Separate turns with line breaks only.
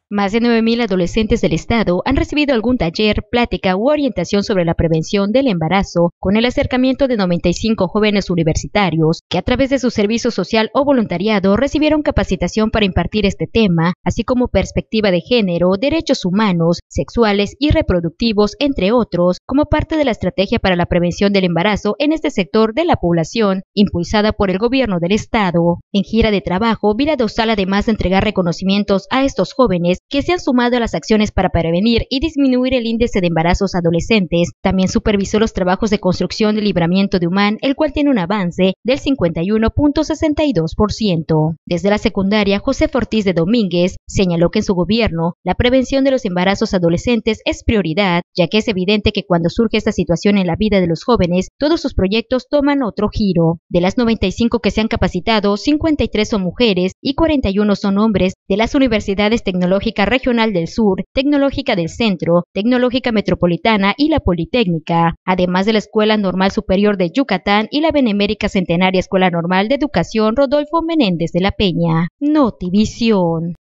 Más de 9.000 adolescentes del estado han recibido algún taller, plática u orientación sobre la prevención del embarazo con el acercamiento de 95 jóvenes universitarios que a través de su servicio social o voluntariado recibieron capacitación para impartir este tema, así como perspectiva de género, derechos humanos, sexuales y reproductivos, entre otros, como parte de la estrategia para la prevención del embarazo en este sector de la población, impulsada por el gobierno del estado. En gira de trabajo, Vira Dosal, además de entregar reconocimientos a estos jóvenes que se han sumado a las acciones para prevenir y disminuir el índice de embarazos adolescentes, también supervisó los trabajos de construcción del libramiento de Humán, el cual tiene un avance del 51.62%. Desde la secundaria, José Ortiz de Domínguez señaló que en su gobierno la prevención de los embarazos adolescentes es prioridad, ya que es evidente que cuando surge esta situación en la vida de los jóvenes, todos sus proyectos toman otro giro. De las 95 que se han capacitado, 53 son mujeres y 41 son hombres de las universidades Tecnológica Regional del Sur, Tecnológica del Centro, Tecnológica Metropolitana y la Politécnica, además de la Escuela Normal Superior de Yucatán y la Benemérita Centenaria Escuela Normal de Educación Rodolfo Menéndez de la Peña. Notivisión.